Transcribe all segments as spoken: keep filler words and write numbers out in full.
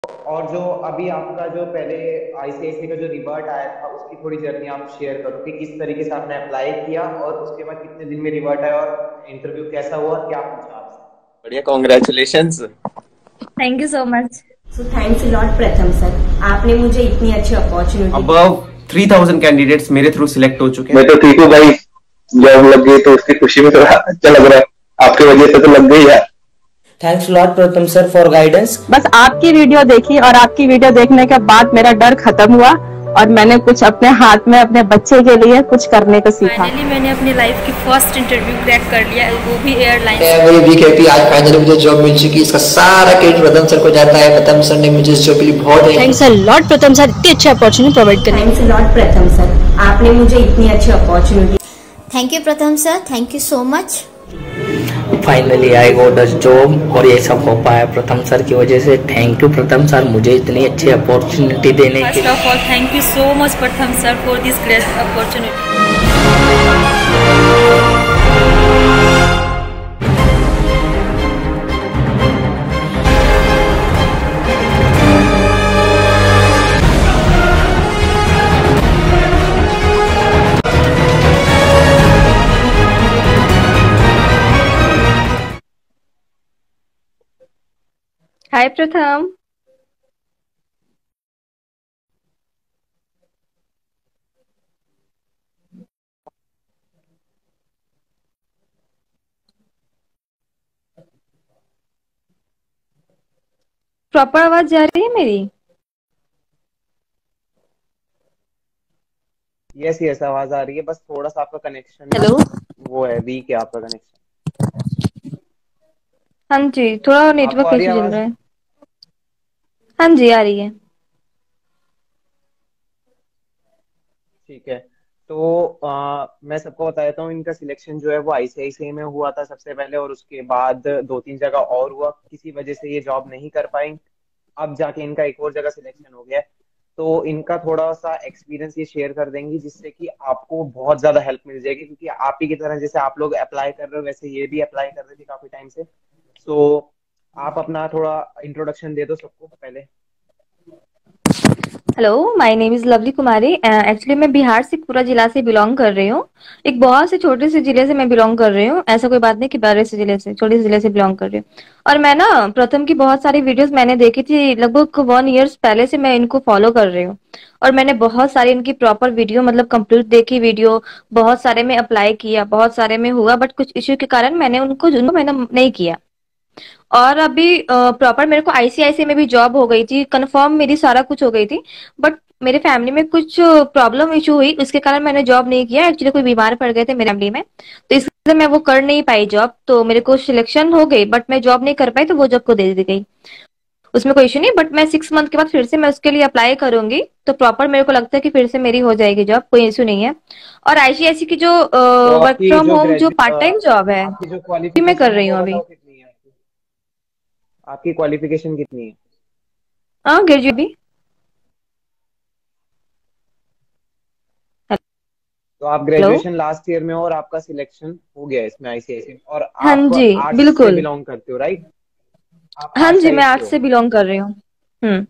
और जो अभी आपका जो पहले आईसीआईसी का जो रिवर्ट आया था उसकी थोड़ी जर्नी आप शेयर करो कि किस तरीके से आपने अप्लाई किया और उसके बाद कितने दिन में रिवर्ट आया और इंटरव्यू कैसा हुआ और क्या पूछा आपसे। बढ़िया, congratulations. Thank you so much. So thanks a lot Pratham sir, आपने मुझे इतनी अच्छी अपॉर्चुनिटी दी। अबव थ्री थाउजेंड कैंडिडेट्स मेरे थ्रू सिलेक्ट हो चुके मैं हैं। तो ठीक हूँ भाई, जॉब लग गई तो उसकी खुशी में थोड़ा अच्छा लग रहा है। आपकी वजह से तो लग गई यार। Thanks lot Pratham sir for guidance. बस आपकी वीडियो देखी और आपकी वीडियो देखने के बाद मेरा डर खत्म हुआ और मैंने कुछ अपने हाथ में अपने बच्चे के लिए कुछ करने को सीखा। फाइनली मैंने अपनी लाइफ की फर्स्ट इंटरव्यू क्रैक कर लिया, वो भी एयरलाइन। वेरी बिग हैप्पी, आज फाइनली मुझे जॉब मिल चुकी। इसका सारा क्रेडिट प्रथम सर को जाता है। प्रथम सर ने मुझे इस जॉब के लिए बहुत thanks a lot Pratham sir, इतनी अच्छी अपॉर्चुनिटी प्रोवाइड करने। Thanks a lot Pratham sir, आपने मुझे इतनी अच्छी opportunity. Thank you Pratham sir, thank you so much. Finally I got a job और ये सब हो पाया प्रथम सर की वजह से। थैंक यू प्रथम सर, मुझे इतनी अच्छी अपॉर्चुनिटी देने के first of all thank you so much Pratham sir for this great opportunity. Hi Pratham. Proper आवाज जा रही है मेरी? यस यस आवाज आ रही है, बस थोड़ा सा आपका कनेक्शन ना हेलो। वो है, वीक है आपका कनेक्शन। हाँ जी, थोड़ा आपको नेटवर्क आ रही है इशू चल आवाज? रहा है। हाँ जी, आ रही है। ठीक है। तो आ, मैं सबको बता देता हूँ, इनका सिलेक्शन जो है वो आईसीआईसीआई में हुआ था सबसे पहले और उसके बाद दो तीन जगह और हुआ, किसी वजह से ये जॉब नहीं कर पाई। अब जाके इनका एक और जगह सिलेक्शन हो गया है। तो इनका थोड़ा सा एक्सपीरियंस ये शेयर कर देंगी जिससे कि आपको बहुत ज्यादा हेल्प मिल जाएगी, क्योंकि आप ही की तरह जैसे आप लोग अप्लाई कर रहे हो वैसे ये भी अप्लाई कर रहे थे काफी टाइम से। सो आप अपना थोड़ा इंट्रोडक्शन दे दो सबको पहले। Hello, my name is Lovely Kumari. Actually मैं बिहार से पूरा जिला से बिलोंग कर रही हूँ। एक बहुत से छोटे से जिले से मैं बिलोंग कर रही हूँ। ऐसा कोई बात नहीं कि बड़े से जिले से, छोटे से जिले से बिलोंग कर रही हूँ। और मैं ना प्रथम की बहुत सारी वीडियोस मैंने देखी थी, लगभग वन ईयर्स पहले से मैं इनको फॉलो कर रही हूँ। और मैंने बहुत सारी इनकी प्रॉपर वीडियो मतलब कंप्लीट देखी वीडियो। बहुत सारे में अप्लाई किया, बहुत सारे में हुआ, बट कुछ इश्यू के कारण मैंने उनको उनको मैंने नहीं किया। और अभी प्रॉपर मेरे को आईसीआईसी में भी जॉब हो गई थी, कंफर्म मेरी सारा कुछ हो गई थी। बट मेरे फैमिली में कुछ प्रॉब्लम इशू हुई, उसके कारण मैंने जॉब नहीं किया। एक्चुअली कोई बीमार पड़ गए थे मेरे फैमिली में, तो इसलिए मैं वो कर नहीं पाई जॉब। तो मेरे को सिलेक्शन हो गई बट मैं जॉब नहीं कर पाई, तो वो जॉब को दे दी गई। उसमें कोई इशू नहीं, बट मैं सिक्स मंथ के बाद फिर से मैं उसके लिए अप्लाई करूंगी, तो प्रॉपर मेरे को लगता है कि फिर से मेरी हो जाएगी जॉब, कोई इशू नहीं है। और आईसीआईसी की जो तो वर्क आपकी फ्रॉम जो होम जो पार्ट टाइम ग्रेजुएट जॉब है, आपकी जो भी मैं कर क्वालिफिकेशन है रही हूँ वो अभी। बताओ कितनी है आपकी? आपकी क्वालिफिकेशन कितनी है? हाँ, ग्रेजुएट भी। तो आप हेलो। ग्रेजुएशन लास्ट ईयर में हो और आपका सिलेक्शन हो गया है इसमें आईसीआईसी में, और हाँ आप जी, आर्ट्स से बिल्कुल। बिलोंग करते हो, राइट? आप हाँ आर्ट्स जी, मैं साइड से आर्ट्स हो। से बिलोंग कर रही हूँ। हम्म।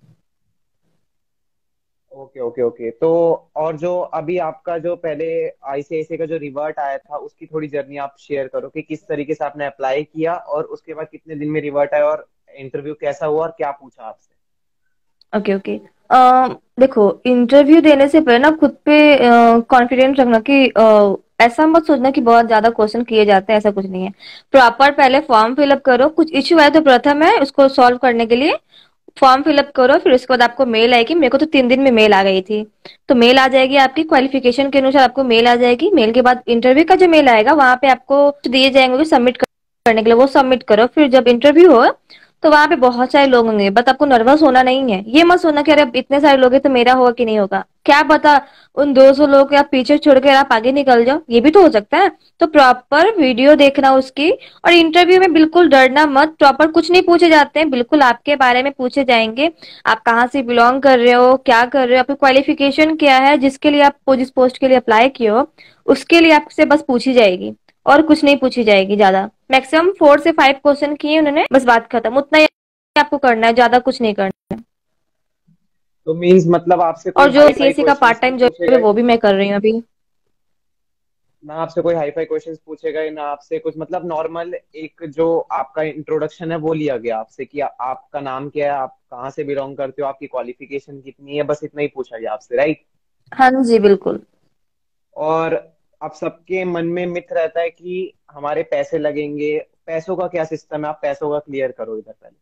Okay okay okay. तो और जो अभी आपका जो पहले आईसीआईसी का जो रिवर्ट आया था उसकी थोड़ी जर्नी आप शेयर करो कि किस तरीके से आपने अप्लाई किया और उसके बाद कितने दिन में रिवर्ट आया और इंटरव्यू कैसा हुआ और क्या पूछा आपसे। Okay okay. अ, देखो, इंटरव्यू देने से पहले ना खुद पे कॉन्फिडेंस रखना कि अ, ऐसा मत सोचना कि बहुत ज्यादा क्वेश्चन किए जाते हैं, ऐसा कुछ नहीं है। प्रॉपर पहले फॉर्म फिलअप करो, कुछ इश्यू आए तो प्रथम है उसको सॉल्व करने के लिए फॉर्म फिलअप करो। फिर उसके बाद आपको मेल आएगी, मेरे को तो तीन दिन में मेल आ गई थी। तो मेल आ जाएगी आपकी क्वालिफिकेशन के अनुसार, आपको मेल आ जाएगी। मेल के बाद इंटरव्यू का जो मेल आएगा वहां पे आपको दिए जाएंगे सबमिट करने के लिए, वो सबमिट करो। फिर जब इंटरव्यू हो तो वहां पे बहुत सारे लोग होंगे, बट आपको नर्वस होना नहीं है। ये मत सोचना कि अरे अब इतने सारे लोग हैं तो मेरा होगा कि नहीं होगा, क्या पता उन दो सौ लोग को आप पीछे छोड़ के आप आगे निकल जाओ, ये भी तो हो सकता है। तो प्रॉपर वीडियो देखना उसकी। और इंटरव्यू में बिल्कुल डरना मत, प्रॉपर कुछ नहीं पूछे जाते हैं, बिल्कुल आपके बारे में पूछे जाएंगे। आप कहाँ से बिलोंग कर रहे हो, क्या कर रहे हो, आपकी क्वालिफिकेशन क्या है, जिसके लिए आप जिस पोस्ट के लिए अप्लाई किए हो उसके लिए आपसे बस पूछी जाएगी। और कुछ नहीं पूछी जाएगी ज्यादा। मैक्सिमम फोर से फाइव क्वेश्चन किए उन्होंने, बस बात खत्म। उतना ही आपको करना है, ज्यादा कुछ नहीं करना है। तो मीन्स मतलब आपसे और कोई जो हाई फाई सीएससी का क्वेश्चंस पार्ट नहीं टाइम जॉब पूछेगा है वो भी मैं कर रही हूँ अभी। ना, आपसे कोई हाई फाई क्वेश्चंस पूछेगा ही ना, आपसे कुछ मतलब नॉर्मल एक जो आपका इंट्रोडक्शन है वो लिया गया आपसे कि आ, आपका नाम क्या है, आप कहाँ से बिलोंग करते हो, आपकी क्वालिफिकेशन कितनी है, बस इतना ही पूछा गया आपसे, राइट? हाँ जी बिल्कुल। और अब सबके मन में मिथ रहता है कि हमारे पैसे लगेंगे। पैसों का क्या सिस्टम है, आप पैसों का क्लियर करो इधर पहले।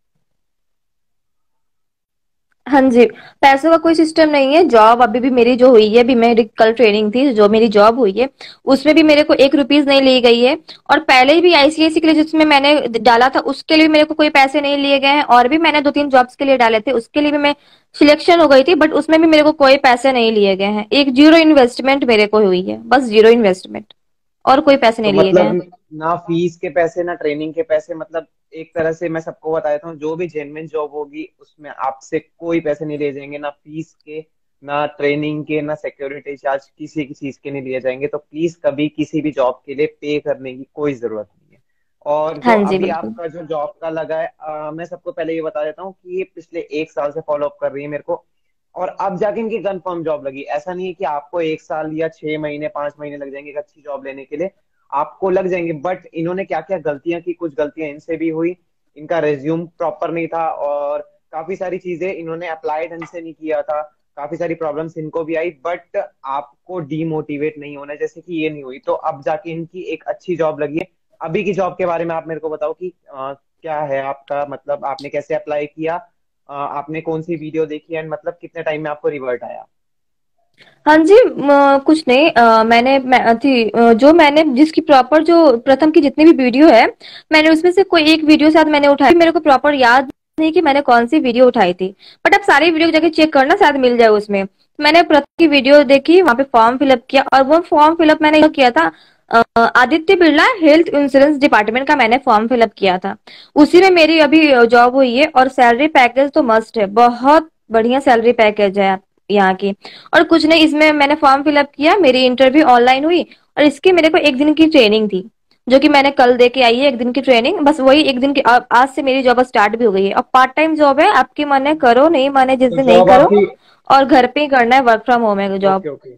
हाँ जी, पैसों का कोई सिस्टम नहीं है। जॉब अभी भी मेरी जो हुई है, अभी मेरी कल ट्रेनिंग थी, जो मेरी जॉब हुई है उसमें भी मेरे को एक रुपीज नहीं ली गई है। और पहले भी आईसीआईसी के लिए जिसमें मैंने डाला था उसके लिए भी मेरे को कोई पैसे नहीं लिए गए हैं। और भी मैंने दो तीन जॉब्स के लिए डाले थे, उसके लिए भी मैं सिलेक्शन हो गई थी, बट उसमें भी मेरे को कोई पैसे नहीं लिए गए हैं। एक जीरो इन्वेस्टमेंट मेरे को हुई है, बस जीरो इन्वेस्टमेंट, और कोई पैसे तो नहीं लिए गए हैं। मतलब ना फीस के पैसे ना ट्रेनिंग के पैसे, मतलब एक तरह से मैं सबको बता देता हूँ, जो भी जेन्युइन जॉब होगी उसमें आपसे कोई पैसे नहीं लिए जाएंगे, ना फीस के, ना ट्रेनिंग के, ना सिक्योरिटी चार्ज, किसी की चीज के नहीं लिए जाएंगे। तो प्लीज कभी किसी भी जॉब के लिए पे करने की कोई जरूरत नहीं है। और जो हाँ जी अभी बिल्कुल। आपका जो जॉब का लगा है, अ, मैं सबको पहले ये बता देता हूँ कि ये पिछले एक साल से फॉलो अप कर रही है मेरे को, और अब जाके इनकी कंफर्म जॉब लगी। ऐसा नहीं है कि आपको एक साल या छह महीने पांच महीने लग जाएंगे एक अच्छी जॉब लेने के लिए, आपको लग जाएंगे। बट इन्होंने क्या क्या गलतियां की, कुछ गलतियां इनसे भी हुई, इनका रेज्यूम प्रॉपर नहीं था, और काफी सारी चीजें इन्होंने अप्लाई ढंग से नहीं किया था, काफी सारी प्रॉब्लम्स इनको भी आई। बट आपको डीमोटिवेट नहीं होना, जैसे कि ये नहीं हुई, तो अब जाके इनकी एक अच्छी जॉब लगी है। अभी की जॉब के बारे में आप मेरे को बताओ कि अ, क्या है आपका, मतलब आपने कैसे अप्लाई किया, अ, आपने कौन सी वीडियो देखी, एंड मतलब कितने टाइम में आपको रिवर्ट आया? हाँ जी, म, कुछ नहीं, अ, मैंने मैं थी अ, जो मैंने जिसकी प्रॉपर जो प्रथम की जितनी भी वीडियो है, मैंने उसमें से कोई एक वीडियो शायद मैंने उठाई, मेरे को प्रॉपर याद नहीं कि मैंने कौन सी वीडियो उठाई थी। बट आप सारी वीडियो जाके चेक करना, शायद मिल जाए उसमें। मैंने प्रथम की वीडियो देखी, वहां पे फॉर्म फिलअप किया, और वो फॉर्म फिलअप मैंने किया था अ, Aditya Birla health insurance department का मैंने फॉर्म फिलअप किया था। उसी में मेरी अभी जॉब हुई है, और सैलरी पैकेज तो मस्ट है, बहुत बढ़िया सैलरी पैकेज है यहाँ की। और कुछ नहीं, इसमें मैंने फॉर्म फिलअप किया, मेरी इंटरव्यू ऑनलाइन हुई, और इसकी मेरे को एक दिन की ट्रेनिंग थी, जो कि मैंने कल दे के आई है, एक दिन की ट्रेनिंग, बस वही एक दिन की। आ- आज से मेरी जॉब स्टार्ट भी हो गई है, और पार्ट टाइम जॉब है, आपकी माने करो नहीं माने जिस तो दिन नहीं जॉब करो, आपकी, और घर पे ही करना है, वर्क फ्रॉम होम है जॉब। ओके ओके,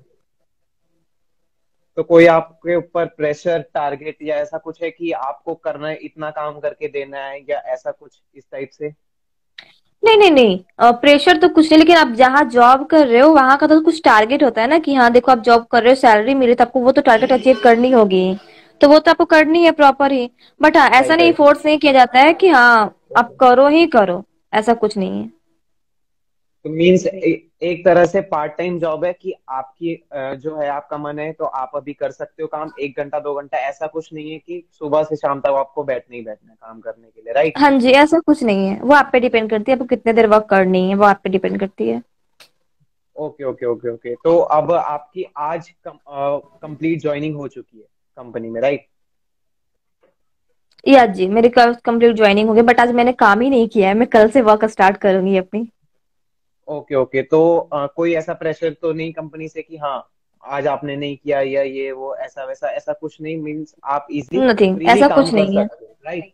तो कोई आपके ऊपर प्रेशर टारगेट या ऐसा कुछ है कि आपको करना है, इतना काम करके देना है, या ऐसा कुछ इस टाइप से? नहीं नहीं नहीं, प्रेशर तो कुछ नहीं, लेकिन आप जहाँ जॉब कर रहे हो वहां का तो कुछ टारगेट होता है ना, कि हाँ देखो आप जॉब कर रहे हो, सैलरी मिली तो आपको वो तो टारगेट अचीव करनी होगी, तो वो तो आपको करनी है प्रॉपर ही। बट हाँ, ऐसा राइट नहीं, राइट। फोर्स नहीं किया जाता है कि हाँ आप करो ही करो, ऐसा कुछ नहीं है। तो मीन्स एक तरह से पार्ट टाइम जॉब है कि आपकी अ, जो है, आपका मन है तो आप अभी कर सकते हो काम, एक घंटा दो घंटा, ऐसा कुछ नहीं है कि सुबह से शाम तक आपको बैठना ही बैठना है काम करने के लिए, राइट? हाँ जी, ऐसा कुछ नहीं है, वो आप पे डिपेंड करती है, आपको कितने देर वर्क करनी है, वो आप पे डिपेंड करती है। ओके ओके ओके ओके, तो अब आपकी आज कंप्लीट ज्वाइनिंग हो चुकी है कंपनी में, राइट? या जी, मेरी कल कंप्लीट ज्वाइनिंग हो गई, बट आज मैंने काम ही नहीं किया है, मैं कल से वर्क स्टार्ट करूंगी अपनी। ओके ओके, तो अ, कोई ऐसा प्रेशर तो नहीं कंपनी से कि हाँ आज आपने नहीं किया, या ये वो ऐसा वैसा, ऐसा कुछ नहीं? मीन्स आप इजी नथिंग, फ्रीली ऐसा काम कुछ कर नहीं है। सकते हो, राइट?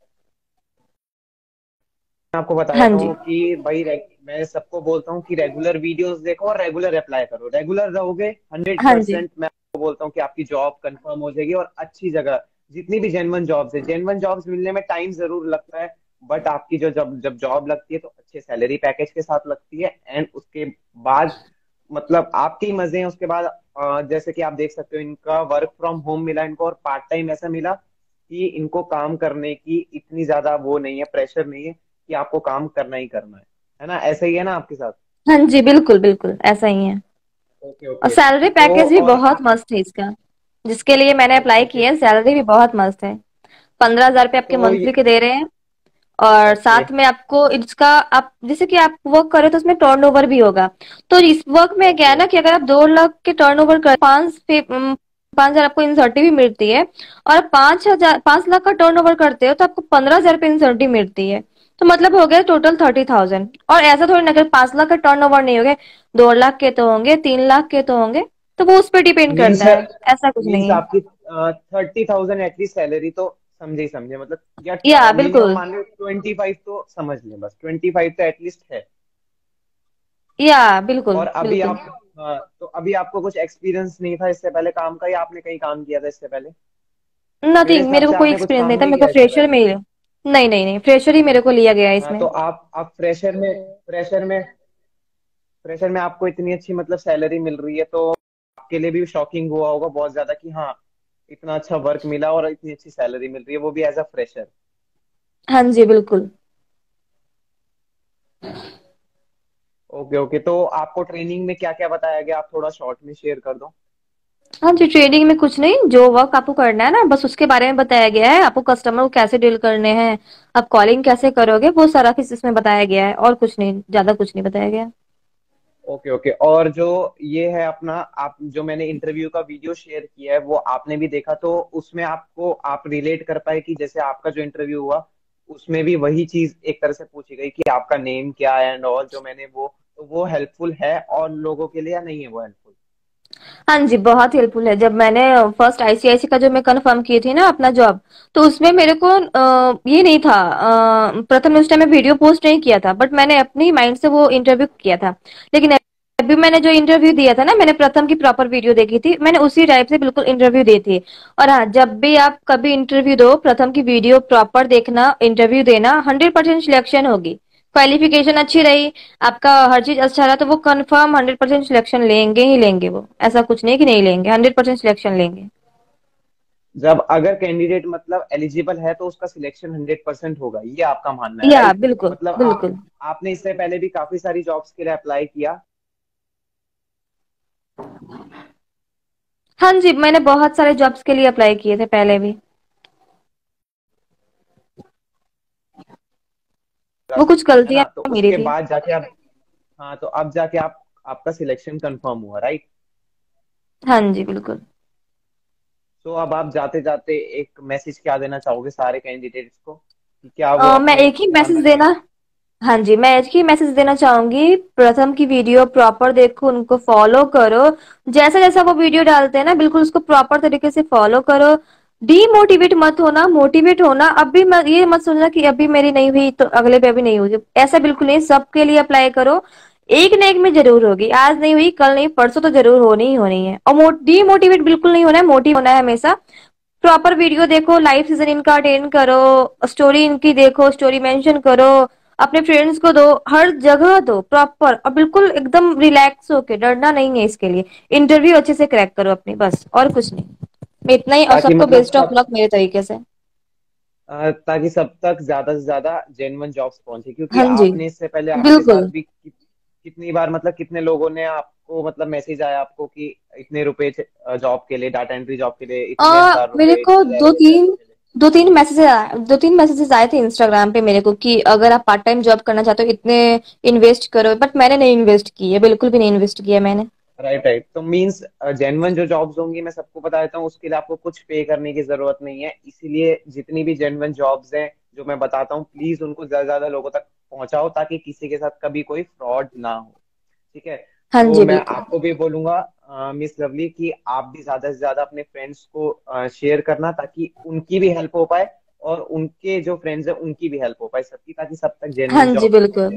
मैं आपको बता हाँ देता जी। हूँ कि भाई रे- मैं सबको बोलता हूँ कि रेगुलर वीडियोस देखो और रेगुलर अप्लाई करो। रेगुलर रहोगे हंड्रेड हाँ जी। परसेंट मैं आपको बोलता हूँ कि आपकी जॉब कंफर्म हो जाएगी, और अच्छी जगह। जितनी भी जेन्युइन जॉब्स है, जेन्युइन जॉब्स मिलने में टाइम जरूर लगता है, बट आपकी जो जब जब जॉब लगती है तो अच्छे सैलरी पैकेज के साथ लगती है, एंड उसके बाद मतलब आपके ही मजे हैं उसके बाद। अ, जैसे कि आप देख सकते हो, इनका वर्क फ्रॉम होम मिला इनको, और पार्ट टाइम ऐसा मिला कि इनको काम करने की इतनी ज्यादा वो नहीं है, प्रेशर नहीं है कि आपको काम करना ही करना है है ना? ऐसा ही है ना आपके साथ? हाँ जी बिल्कुल बिल्कुल ऐसा ही है। ओके और ओके, सैलरी तो पैकेज भी और बहुत आप, मस्त है इसका, जिसके लिए मैंने ओके अप्लाई ओके, किया है, सैलरी भी बहुत मस्त है। पंद्रह हजार रुपये आपके तो मंथली ये, के दे रहे हैं। और ओके, साथ में आपको इसका, आप जैसे कि आप वर्क करो तो उसमें टर्नओवर भी होगा। तो इस वर्क में क्या है ओके, ना, कि अगर आप दो लाख के टर्नओवर कर, पांच पे अम, पांच हजार आपको इंसेंटिव भी मिलती है। और आप पांच हजार पांच लाख का टर्नओवर करते हो तो आपको पंद्रह हजार रुपये इंसेंटिव मिलती है। तो मतलब हो गया टोटल थर्टी थाउजेंड। और ऐसा थोड़ी ना, अगर पांच लाख का टर्नओवर नहीं हो गए, दो लाख के तो होंगे, तीन लाख के तो होंगे, तो वो उस पर डिपेंड मीन्स करता है, ऐसा कुछ मीन्स नहीं है। आपकी थर्टी थाउजेंड एटलीस्ट सैलरी तो समझे ही समझे, मतलब, या या मिनिमम बिल्कुल। मान लो ट्वेंटी फाइव तो समझ लें, बस ट्वेंटी फाइव तो एटलीस्ट है। या बिल्कुल और अभी बिल्कुल। आप हाँ, तो अभी आपको कुछ एक्सपीरियंस नहीं था इससे पहले काम का, या आपने कहीं काम किया था इससे पहले? मेरे नथिंग, हिसाब मेरे को से कोई आपने कुछ एक्सपीरियंस काम नहीं था, नहीं मेरे को किया इससे फ्रेशर पहले। में ही। नहीं नहीं नहीं, फ्रेशर ही मेरे को लिया गया है हाँ, इसमें। तो आप आप फ्रेशर में फ्रेशर में फ्रेशर में आपको इतनी अच्छी मतलब सैलरी मिल रही है, तो आपके लिए भी शॉकिंग हुआ होगा बहुत ज्यादा कि हाँ, इतना अच्छा वर्क मिला और इतनी अच्छी सैलरी मिल रही है, वो भी एज अ फ्रेशर। हाँ जी बिल्कुल। ओके ओके, तो आपको ट्रेनिंग में क्या क्या बताया गया, आप थोड़ा शॉर्ट में शेयर कर दो। हाँ जी, ट्रेडिंग में कुछ नहीं, जो वर्क आपको करना है ना बस उसके बारे में बताया गया है। आपको कस्टमर को कैसे डील करने हैं, आप कॉलिंग कैसे करोगे, वो सारा कुछ इसमें बताया गया है, और कुछ नहीं, ज्यादा कुछ नहीं बताया गया। ओके ओके, और जो ये है अपना, आप जो मैंने इंटरव्यू का वीडियो शेयर किया है वो आपने भी देखा, तो उसमें आपको आप रिलेट कर पाए कि जैसे आपका जो इंटरव्यू हुआ उसमें भी वही चीज एक तरह से पूछी गई कि आपका नेम क्या है एंड ऑल, जो मैंने वो, तो वो हेल्पफुल है और लोगों के लिए, या नहीं है वो हेल्पफुल? हाँ जी, बहुत हेल्पफुल है। जब मैंने फर्स्ट आईसीआईसी का जो मैं कंफर्म की थी ना अपना जॉब, तो उसमें मेरे को अ, ये नहीं था, अ, प्रथम उस टाइम में वीडियो पोस्ट नहीं किया था, बट मैंने अपनी माइंड से वो इंटरव्यू किया था। लेकिन अभी मैंने जो इंटरव्यू दिया था ना, मैंने प्रथम की प्रॉपर वीडियो देखी थी, मैंने उसी टाइप से बिल्कुल इंटरव्यू दी थी। और हाँ, जब भी आप कभी इंटरव्यू दो, प्रथम की वीडियो प्रॉपर देखना, इंटरव्यू देना, हंड्रेड परसेंट सिलेक्शन होगी। क्वालिफिकेशन अच्छी रही, आपका हर चीज अच्छा रहा, तो वो कंफर्म हंड्रेड परसेंट सिलेक्शन लेंगे ही लेंगे। वो ऐसा कुछ नहीं कि नहीं लेंगे, हंड्रेड परसेंट सिलेक्शन लेंगे। जब अगर कैंडिडेट मतलब एलिजिबल है तो उसका सिलेक्शन हंड्रेड परसेंट होगा, ये आपका मानना है, या राइट? बिल्कुल मतलब आप बिल्कुल। आपने इससे पहले भी काफी सारी जॉब्स के लिए अप्लाई किया? हाँ जी, मैंने बहुत सारे जॉब्स के लिए अप्लाई किए थे पहले भी। वो कुछ है ना, तो गलतियां मेरी उसके थी। बाद जाके आप, हाँ, तो अब जाके आप, आपका सिलेक्शन कंफर्म हुआ, राइट? हाँ जी बिल्कुल। तो अब आप जाते जाते एक मैसेज क्या देना चाहोगे सारे कैंडिडेट्स को, कि क्या वो अ, मैं अपने एक ही ध्यान मैसेज रखें? देना हाँ जी, मैं एक ही मैसेज देना चाहूंगी, प्रथम की वीडियो प्रॉपर देखो, उनको फॉलो करो। जैसा जैसा वो वीडियो डालते हैं ना, बिल्कुल उसको प्रॉपर तरीके से फॉलो करो। डीमोटिवेट मत होना, मोटिवेट होना। अभी मत, ये मत सोचना कि अभी मेरी नहीं हुई तो अगले पे अभी नहीं होगी, ऐसा बिल्कुल नहीं। सबके लिए अप्लाई करो, एक न एक में जरूर होगी। आज नहीं हुई, कल नहीं, परसों तो जरूर होनी ही होनी है। और डीमोटिवेट बिल्कुल नहीं होना है, मोटिव होना है हमेशा। प्रॉपर वीडियो देखो, लाइव सीजन इनका अटेंड करो, स्टोरी इनकी देखो, स्टोरी मेंशन करो, अपने फ्रेंड्स को दो, हर जगह दो प्रॉपर, और बिल्कुल एकदम रिलैक्स होके, डरना नहीं है इसके लिए। इंटरव्यू अच्छे से क्रैक करो अपनी, बस और कुछ नहीं। मैं इतना ही, और ताकि सबको मतलब बेस्ट ऑफ सब लक मेरे तरीके से। अ, ताकि सब तक ज्यादा से ज्यादा जेन्युइन जॉब्स पहुंचे, क्योंकि हाँ जी आपने इससे पहले आपके साथ बिल्कुल। भी कि, कितनी बार मतलब कितने लोगों ने आपको मतलब मैसेज आया आपको कि इतने रुपए जॉब के लिए, डाटा एंट्री जॉब के लिए इतने आ, हजार मेरे रुपए, को इतने हजार दो रुपए पैसे तीन मिले। दो तीन मैसेजेस दो तीन मैसेजेस आए थे इंस्टाग्राम पे मेरे को, कि अगर आप पार्ट टाइम जॉब करना चाहते हो इतने इन्वेस्ट करो, बट मैंने नहीं इन्वेस्ट किया, बिल्कुल भी नहीं इन्वेस्ट किया मैंने। राइट राइट, तो मींस जेन्युइन जो जॉब्स होंगी, मैं सबको बता देता हूँ, उसके लिए आपको कुछ पे करने की जरूरत नहीं है। इसीलिए जितनी भी जेन्युइन जॉब्स हैं जो मैं बताता हूँ, प्लीज उनको ज्यादा से ज्यादा लोगों तक पहुंचाओ, ताकि किसी के साथ कभी कोई फ्रॉड ना हो। ठीक है? हाँ तो जी मैं बिल्कुल। आपको भी बोलूंगा मिस लवली, कि आप भी ज्यादा से ज्यादा अपने फ्रेंड्स को शेयर करना, ताकि उनकी भी हेल्प हो पाए और उनके जो फ्रेंड्स हैं उनकी भी हेल्प हो पाए सबकी, ताकि सब तक हाँ जेन्युइन जी जॉब्स पहुंचे। बिल्कुल।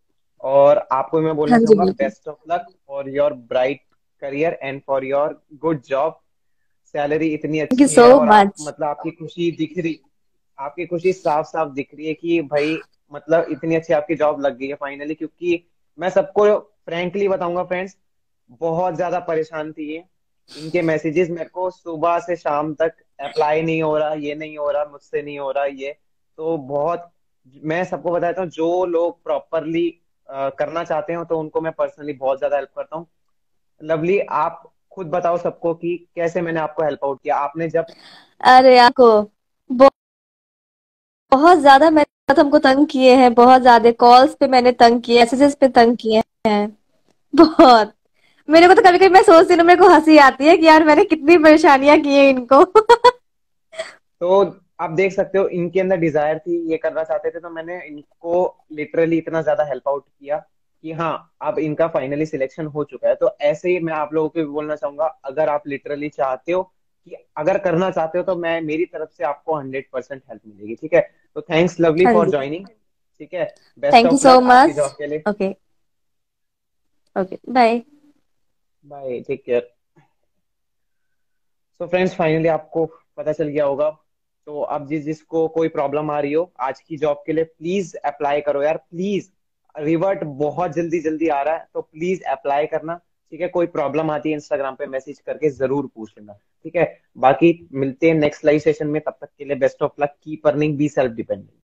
और आपको मैं हाँ बोलना जी चाहूंगा, बिल्कुल। Best of luck for your bright career and for your good job. Salary इतनी थैंक यू अच्छी सो है, और आप मच। मतलब आपकी खुशी दिख रही आपकी खुशी साफ साफ दिख रही है कि भाई मतलब इतनी अच्छी आपकी जॉब लग गई है फाइनली। क्योंकि मैं सबको फ्रैंकली बताऊंगा फ्रेंड्स, बहुत ज्यादा परेशान थी ये, इनके मैसेजेस मेरे को सुबह से शाम तक, अप्लाई नहीं हो रहा, ये नहीं हो रहा, मुझसे नहीं हो रहा ये। तो बहुत, मैं सबको बताता हूँ, जो लोग प्रॉपरली करना चाहते हो तो उनको मैं पर्सनली बहुत ज्यादा हेल्प करता हूँ। लवली, आप खुद बताओ सबको कि कैसे मैंने आपको हेल्प आउट किया, आपने जब, अरे आपको बहुत ज्यादा मैंने तुमको तंग किए हैं, बहुत ज्यादा कॉल्स पे मैंने तंग किए, मैसेजेस पे तंग किए हैं बहुत। मेरे को तो कभी कभी मैं सोचती हूँ, मेरे को हंसी आती है कि यार मैंने कितनी परेशानियां की है इनको। तो आप देख सकते हो इनके अंदर डिजायर थी, ये करना चाहते थे, तो मैंने इनको लिटरली इतना ज्यादा हेल्प आउट किया कि हाँ, अब इनका फाइनली सिलेक्शन हो चुका है। तो ऐसे ही मैं आप लोगों को भी बोलना चाहूंगा, अगर आप लिटरली चाहते हो कि अगर करना चाहते हो, तो मैं मेरी तरफ से आपको हंड्रेड परसेंट हेल्प मिलेगी। ठीक है? तो थैंक्स लवली हाँ फॉर जी, ज्वाइनिंग। ठीक है, best thank you of so luck आपकी मच। जॉब के लिए। Okay. Okay bye. Bye, take care. So friends, finally आपको पता चल गया होगा। तो अब जिस जिसको कोई प्रॉब्लम आ रही हो आज की जॉब के लिए, प्लीज अप्लाई करो यार, प्लीज। रिवर्ट बहुत जल्दी जल्दी आ रहा है, तो प्लीज अप्लाई करना। ठीक है, कोई प्रॉब्लम आती है इंस्टाग्राम पे मैसेज करके जरूर पूछ लेना। ठीक है, बाकी मिलते हैं नेक्स्ट लाइव सेशन में। तब तक के लिए best of luck, keep earning, be self dependent.